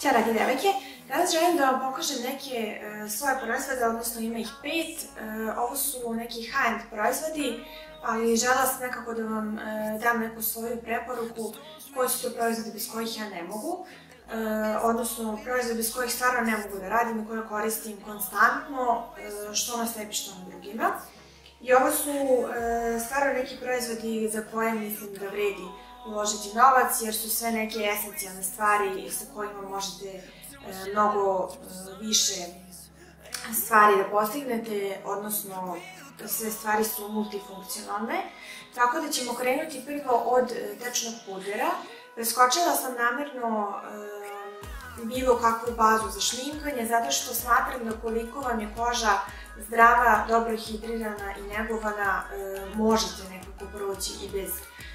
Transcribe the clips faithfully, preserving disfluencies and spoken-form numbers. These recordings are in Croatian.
Ćao dragi devojke, danas želim da vam pokažem neke svoje proizvode, odnosno ima ih pet. Ovo su neki high-end proizvodi, ali želela sam nekako da vam dam neku svoju preporuku koji su to proizvodi bez kojih ja ne mogu, odnosno proizvodi bez kojih stvarno ne mogu da radim i koje koristim konstantno, što na sebi, što na drugima. I ovo su stvarno neki proizvodi za koje mislim da vredi uložiti novac, jer su sve neke esencijalne stvari sa kojima možete mnogo više stvari da postignete, odnosno sve stvari su multifunkcionalne. Tako da ćemo krenuti prvo od tečnog pudera. Preskočila sam namerno bilo kakvu bazu za šminkanje, zato što smatram da koliko vam je koža zdrava, dobro hidrirana i negovana, možete nekako proći i bez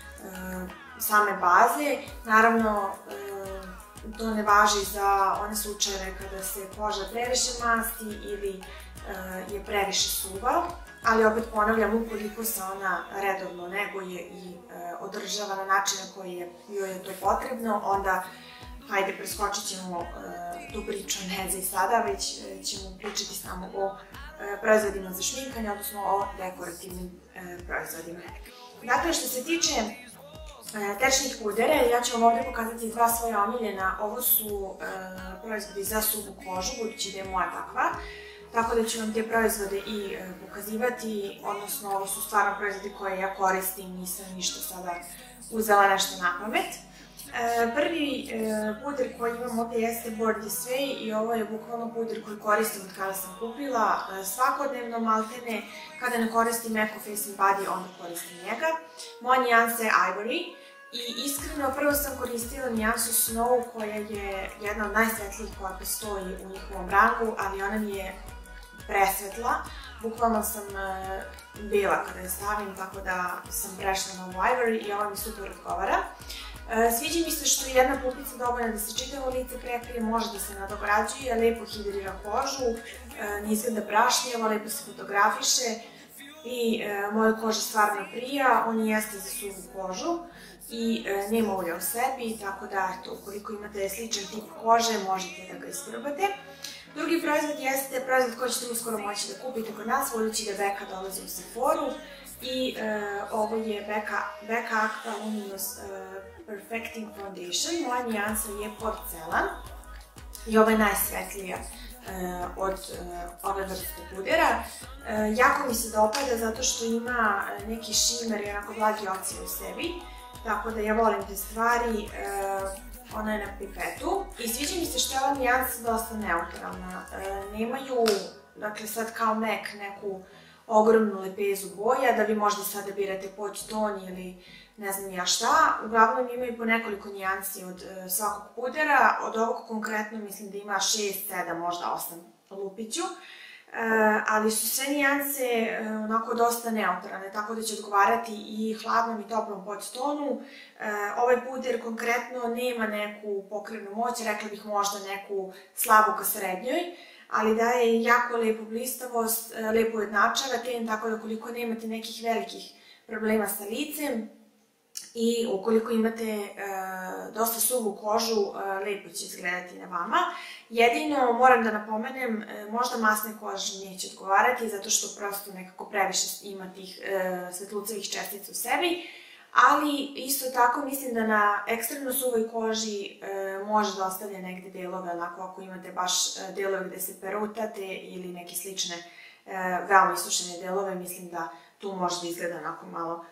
same baze. Naravno, to ne važi za one slučajeve kada se koža previše masti ili je previše suva, ali opet ponavljam, ukoliko se ona redovno neguje i održava na način na koji joj je to potrebno, onda hajde, preskočit ćemo tu priču, ne za i sada, već ćemo pričati samo o proizvodima za šminkanje, odnosno o dekorativnim proizvodima. Dakle, što se tiče tečnih pudera, ja ću vam ovdje pokazati dva svoja omiljena. Ovo su proizvodi za suvu kožu, budući da je moja takva. Tako da ću vam te proizvode i pokazivati, odnosno ovo su stvarno proizvodi koje ja koristim, nisam ništa sada uzela nešto na pamet. Prvi puder koji imam ovdje jeste Born This Way i ovo je bukvalno puder koji koristim od kada sam kupila svakodnevno, maltene. Kada ne koristim Eco Face and Body, onda koristim njega. Moja nijansa je Ivory i iskreno prvo sam koristila nijansu Snow koja je jedna od najsvetlijih koja postoji u njihovom rangu, ali ona mi je presvetla. Bukvalno sam bela kada je stavim, tako da sam prešla na ovu Ivory i ova mi super odgovara. Sviđa mi se što je jedna pupica dovoljna da se čitavo lice prekrije, može da se nadograđuje, lepo hidrira kožu, ne izgleda prašnjavo, lepo se fotografiše i mojoj koži stvarno prija. On jeste za suvu kožu i nema ulja u sebi, tako da eto, ukoliko imate sličan tip kože, možete da ga isprobate. Drugi proizvod jeste proizvod koji ćete uskoro moći da kupite kod nas, budući da Becca dolazi u Sephoru. I ovo je Becca Aqua Luminous Perfecting Foundation. Moja nijansa je Porcelan i ova je najsvetlija od ove vrste pudera. Jako mi se dopada zato što ima neki šimer i onako blagi odsije u sebi, tako da ja volim te stvari. Ona je na pipetu i sviđa mi se što je ova nijansa dosta neutralna. Nemaju, dakle sad kao M A C, neku ogromnu lepezu boja, da vi možda sada birate poć ton ili ne znam ja šta. Uglavnom imaju po nekoliko nijansi od svakog pudera. Od ovog konkretno mislim da ima šest, sedam, možda osam lupiću. Ali su sve nijanse onako dosta neutralne, tako da će odgovarati i hladnom i toplom poć tonu. Ovaj puder konkretno nema neku pokrivnu moć, rekla bih možda neku slabu ka srednjoj, ali daje jako lepu blistavost, lepo ujednačava ten, tako da ukoliko nemate nekih velikih problema sa licem i ukoliko imate dosta suvu kožu, lepo će izgledati na vama. Jedino moram da napomenem, možda masne kože neće odgovarati, zato što prosto nekako previše ima tih svetlucevih čestica u sebi, ali isto tako mislim da na ekstremno suvoj koži može da ostavlja negde delove, onako ako imate baš delove gde se perutate ili neke slične veoma isušene delove, mislim da tu može da izgleda onako malo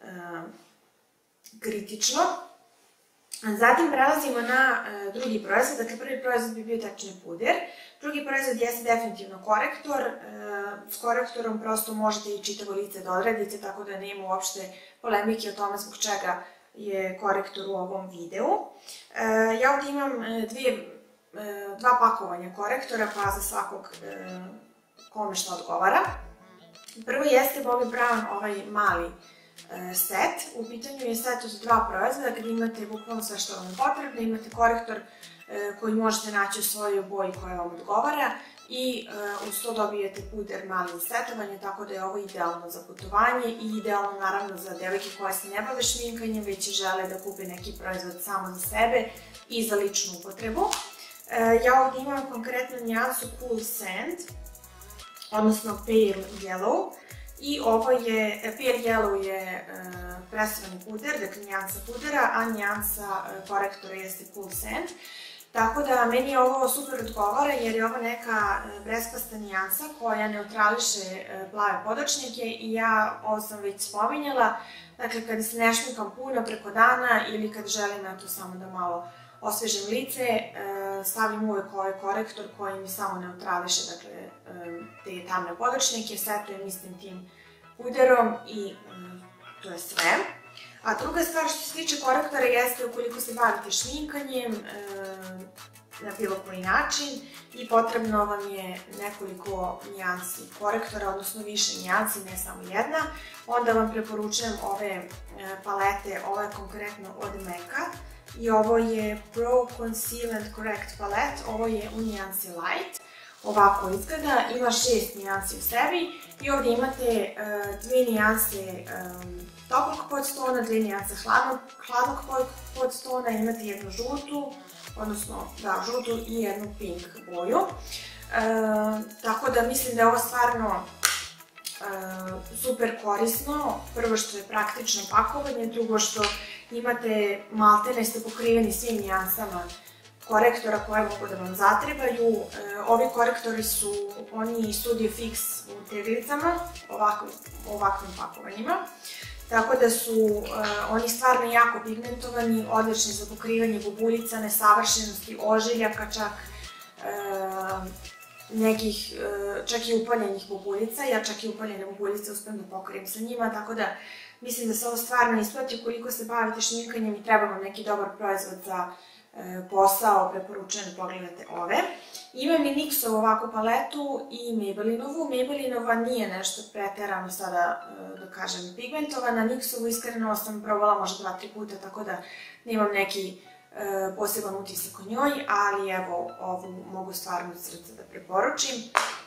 kritično. Zatim prelazimo na drugi proizvod, dakle prvi proizvod bi bio tečni puder. Drugi proizvod jeste definitivno korektor. S korektorom prosto možete i čitavo lice da odradite, tako da nema uopšte polemike o tome zbog čega je korektor u ovom videu. Ja ovdje imam dva pakovanja korektora, pa za svakog kome što odgovara. Prvo jeste Bobbi Brown, ovaj mali set. U pitanju je set od dva proizvoda, kada imate bukvalno sve što vam je potrebno, imate korektor koji možete naći u svojoj boji koja vam odgovara i uz to dobijete puder mali setovanje, tako da je ovo idealno za putovanje i idealno naravno za devojke koje se ne bave šminkanjem, već žele da kupe neki proizvod samo za sebe i za ličnu upotrebu. Ja ovdje imam konkretno nijansu Cool Sand, odnosno Pale Yellow. I ovo je, Pale Yellow je presovani puder, dakle nijansa pudera, a nijansa korektora jeste Cool Sand. Tako da meni ovo super odgovara jer je ovo neka breskvasta nijansa koja neutrališe plave podočnjake i ja, ovo sam već spominjala, dakle kada se ne šminkam puno preko dana ili kad želim eto samo da malo osvežim lice, stavim uvek ovaj korektor koji mi samo neutrališe dakle te tamne podočnjake, setujem istim tim puderom i to je sve. A druga stvar što se tiče korektora jeste ukoliko se bavite šminkanjem na bilo koji način i potrebno vam je nekoliko nijansi korektora, odnosno više nijansi, ne samo jedna, onda vam preporučujem ove palete, ovo je konkretno od Meka i ovo je Pro Conceal and Correct palet, ovo je u nijansi Light. Ovako izgleda, ima šest nijansi u sebi i ovdje imate dve nijanse toplog podtona, dve nijanse hladnog podtona, imate jednu žutu, odnosno da, žutu i jednu pink boju. Tako da mislim da je ovo stvarno super korisno, prvo što je praktično pakovanje, drugo što imate maltene ste pokriveni svim nijansama korektora koje mogu da vam zatrebaju. Ovi korektori su oni Studio Fix u teglicama, ovakvim pakovanjima. Tako da su oni stvarno jako pigmentovani, odlični za pokrivanje bubuljica, nesavršenosti, ožiljaka, čak nekih, čak i upaljenih bubuljica. Ja čak i upaljene bubuljice uspijem da pokrijem sa njima, tako da mislim da se ovo stvarno isplati. Ukoliko se bavite šminkanjem i treba vam neki dobar proizvod za posao, preporučujem da pogledate ove. Imam i Nixovu ovakvu paletu i Maybellinovu. Maybellinova nije nešto preterano sada, da kažem, pigmentovana. Nixovu iskreno sam probala možda dva, tri puta, tako da nemam neki poseban utisak o njoj, ali evo, ovu mogu stvarno od srca da preporučim.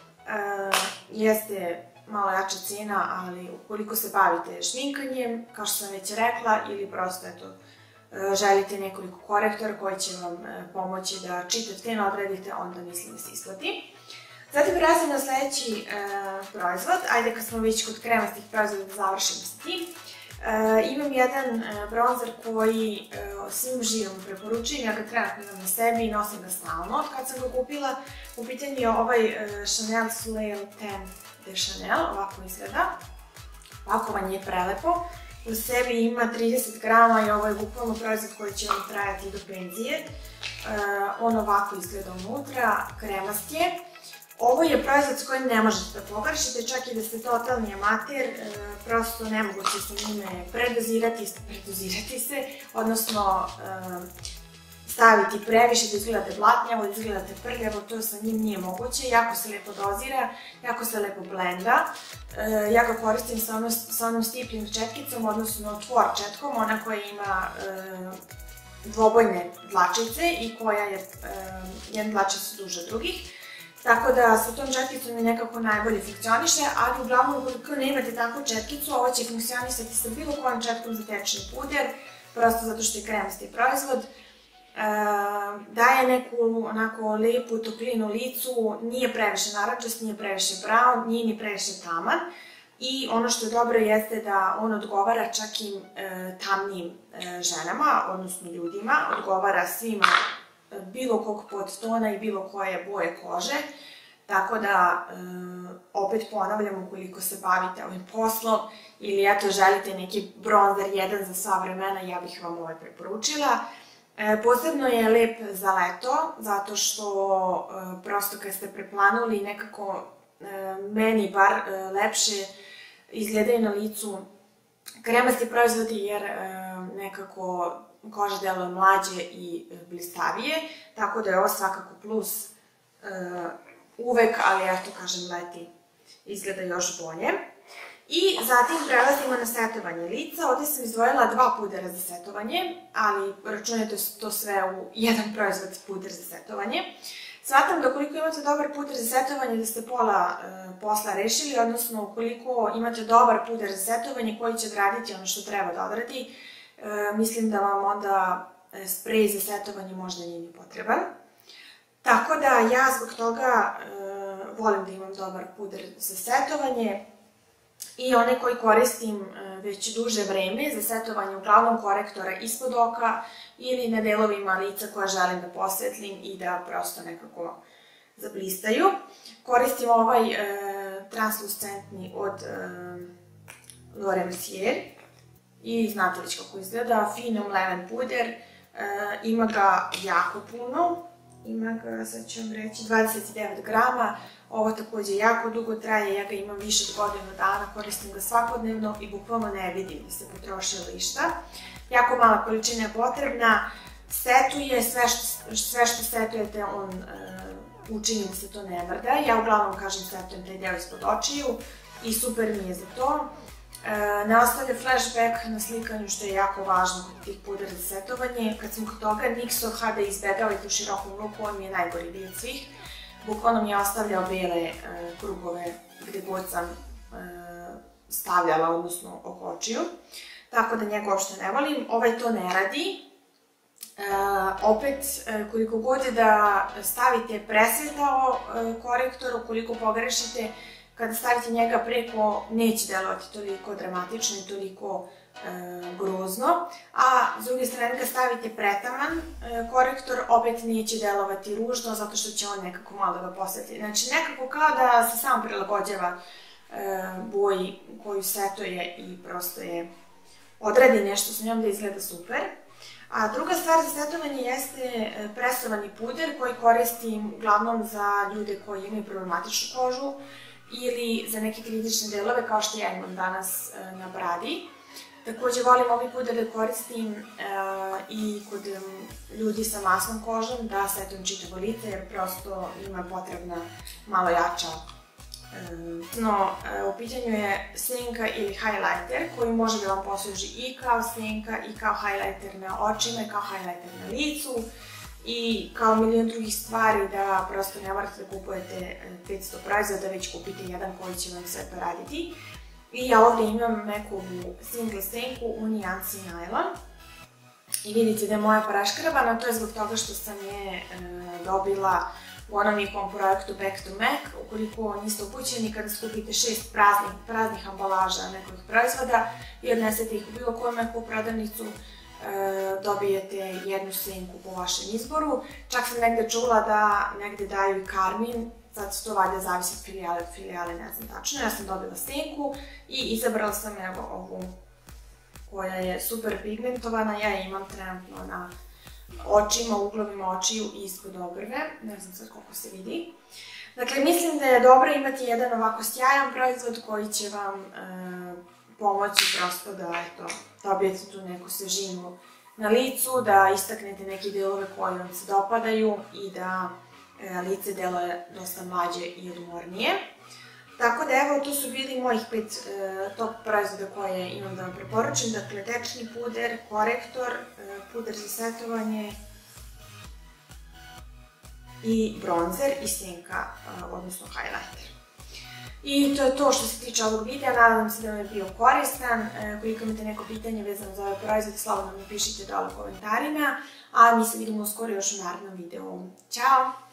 Jeste malo jača cena, ali ukoliko se bavite šminkanjem, kao što sam već rekla, ili prosto, eto, želite nekoliko korektora koji će vam pomoći da čitav ten odradite, onda mislim da se isplati. Zatim prelazim na sledeći proizvod. Ajde kad smo već kod kremastih proizvoda da završimo sa tim. Imam jedan bronzer koji svim živom preporučujem, ja ga trenutno imam na sebi i nosim ga stalno od kad sam ga kupila. U pitanju je ovaj Chanel Soleil Ten de Chanel, ovako izgleda. Pakovanje je prelepo. U sebi ima trideset grama i ovo je bukvalno proizvod koji će vam trajati do penzije. On ovako izgleda unutra, kremast je. Ovo je proizvod s kojim ne možete da pogrešite, čak i da ste totalni amater, prosto nemoguće sa njime predozirati, predozirati se, odnosno staviti previše da izgledate blatnjavo, da izgledate prljavo, to sa njim nije moguće, jako se lepo dozira, jako se lepo blenda. Ja ga koristim sa onom stipling četkicom, odnosno tvor četkom, ona koja ima dvobojne dlačice i koja je, jedna dlačica su duže od drugih. Tako da sa tom četkicom mi nekako najbolje funkcioniše, ali uglavnom ukoliko ne imate takvu četkicu, ovo će funkcionisati sa bilo kojom četkom za tečni puder, prosto zato što je kremasti proizvod. Daje neku onako lepu toplinu licu, nije previše narančast, nije previše brown, nije ni previše taman. I ono što je dobro jeste da on odgovara čak i tamnijim ženama, odnosno ljudima, odgovara svima bilo kog podtona i bilo koje boje kože. Tako da, opet ponavljam, ukoliko se bavite ovim poslom ili eto želite neki bronzer jedan za sva vremena, ja bih vam ovaj preporučila. Posebno je lep za leto, zato što prosto kad ste preplanuli nekako meni bar lepše izgledaju na licu kremasti proizvodi jer nekako koža deluje mlađe i blistavije, tako da je ovo svakako plus uvek, ali eto kažem leti izgleda još bolje. I zatim prelazimo na setovanje lica. Ovdje sam izdvojila dva pudera za setovanje, ali računajte to sve u jedan proizvod puder za setovanje. Shvatam da ukoliko imate dobar puder za setovanje da ste pola posla rešili, odnosno ukoliko imate dobar puder za setovanje koji će odraditi ono što treba da odradi, mislim da vam onda sprej za setovanje možda nije ni potreban. Tako da ja zbog toga volim da imam dobar puder za setovanje i one koji koristim već duže vreme za setovanje uglavnom korektora ispod oka ili na delovima lica koja želim da posvetlim i da prosto nekako zablistaju. Koristim ovaj e, translucentni od e, Laura Mercier i znate već kako izgleda, Phenom Lemon puder, e, ima ga jako puno, ima ga, sad ću vam reći, dvadeset devet grama, ovo takođe jako dugo traje, ja ga imam više od godinu dana, koristim ga svakodnevno i bukvalno ne vidim da se potrošilo išta. Jako mala količina je potrebna, setuje, sve što, sve što setujete on e, učini da se to ne mrda. Ja uglavnom kažem setujem taj deo ispod očiju i super mi je za to. E, ne ostavlja flashback na slikanju, što je jako važno kod tih pudera za setovanje. Kad sam kod toga, Nixo H D izbegavajte u širokom luku, on mi je najgori vid svih. Bukvalno mi je ostavljao bele e, krugove gde god sam e, stavljala, odnosno oko očiju. Tako da njega uopšte ne volim. Ovaj to ne radi. Uh, opet, uh, koliko god da stavite presvetao uh, korektor, ukoliko pogrešite, kada stavite njega preko, neće delovati toliko dramatično i toliko uh, grozno, a s druge strane kada stavite pretaman uh, korektor, opet neće delovati ružno, zato što će on nekako malo da ga posvetli. Znači, nekako kao da se sam prilagođava uh, boji koju setuje i prosto je odradi nešto sa njom da izgleda super. A druga stvar za setovanje jeste presovani puder koji koristim uglavnom za ljude koji imaju problematičnu kožu ili za neke kritične delove kao što ja imam danas na bradi. Takođe volim ovaj puder da koristim i kod ljudi sa masnom kožom da setujem čitavo lice jer prosto ima potrebna malo jača. No, u pitanju je senka ili highlighter koji može da vam posluži i kao senka i kao highlighter na očima i kao highlighter na licu i kao milion drugih stvari da prosto ne morate da kupujete petsto proizvoda, već kupite jedan koji će vam sve to raditi. I ja ovdje imam Mekovu single senku u nijansi Nylon i vidite da je moja praškrabana, to je zbog toga što sam je dobila u onom njihovom projektu Back to Mac. Ukoliko niste upućeni, kada skupite šest praznih, praznih ambalaža nekih proizvoda i odnesete ih u bilo koju Macovu prodavnicu, e, dobijete jednu senku po vašem izboru. Čak sam negde čula da negde daju i karmin, sad to valjda zavisi od filijale od filijale, ne znam tačno. Ja sam dobila senku i izabrala sam evo ovu koja je super pigmentovana, ja je imam trenutno na očima, uglovima očiju i ispod obrve, ne znam sad koliko se vidi. Dakle, mislim da je dobro imati jedan ovako sjajan proizvod koji će vam e, pomoći prosto da eto, dobijete tu neku svežinu na licu, da istaknete neke delove koji vam se dopadaju i da e, lice deluje dosta mlađe i odmornije. Tako da evo, to su bili mojih pet e, top proizvoda koje imam da vam preporučim. Dakle, tečni puder, korektor, e, puder za setovanje i bronzer i senka, e, odnosno highlighter. I to je to što se tiče ovog videa, nadam se da vam je bio koristan. E, Ukoliko imate neko pitanje vezano za ovaj proizvod, slobodno mi pišite dole u komentarima, a mi se vidimo uskoro još u narednom videu. Ćao!